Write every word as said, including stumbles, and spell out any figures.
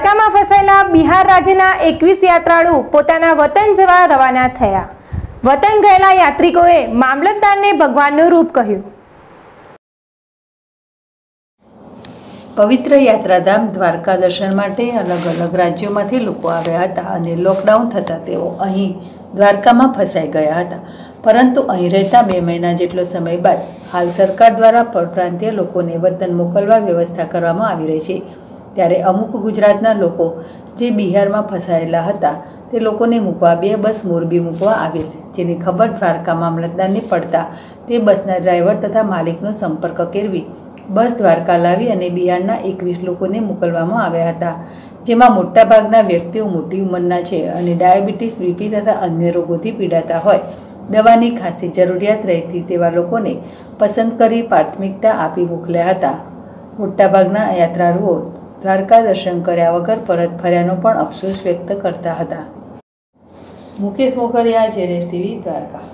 દ્વારકામાં ફસાયેલા બિહાર રાજ્યના એકવીસ યાત્રાળુ પોતાના વતન જવા રવાના થયા। વતન ગયેલા યાત્રિકોએ મામલતદારને ભગવાનનું રૂપ કહ્યું। પવિત્ર યાત્રાધામ દ્વારકા દર્શન માટે અલગ અલગ રાજ્યોમાંથી લોકો આવ્યા હતા અને લોકડાઉન થતાં તેઓ અહીં દ્વારકામાં ફસાઈ ગયા હતા, પરંતુ અહીં રહેતા બે મહિના જેટલો સમય બાદ હાલ સરકાર દ્વારા પરપ્રાંતીય લોકોને વતન મોકલવા વ્યવસ્થા કરવામાં આવી રહી છે। ત્યારે અમુક ગુજરાતના લોકો જે બિહારમાં ફસાયેલા હતા તે લોકોને મૂકવા બે બસ મોરબી મૂકવા આવેલ, જેની ખબર દ્વારકા મામલતદારને પડતા તે બસના ડ્રાઈવર તથા માલિકનો સંપર્ક કેળવી બસ દ્વારકા લાવી અને બિહારના એકવીસ લોકોને મોકલવામાં આવ્યા હતા, જેમાં મોટાભાગના વ્યક્તિઓ મોટી ઉંમરના છે અને ડાયાબિટીસ, બીપી તથા અન્ય રોગોથી પીડાતા હોય, દવાની ખાસી જરૂરિયાત રહેતી તેવા લોકોને પસંદ કરી પ્રાથમિકતા આપી મોકલ્યા હતા। મોટાભાગના યાત્રાળુઓ દ્વારકા દર્શન કર્યા વગર પરત ફર્યાનો પણ અફસોસ વ્યક્ત કરતા હતા। મુકેશ મોકરિયા, જેડેશ ટીવી, દ્વારકા।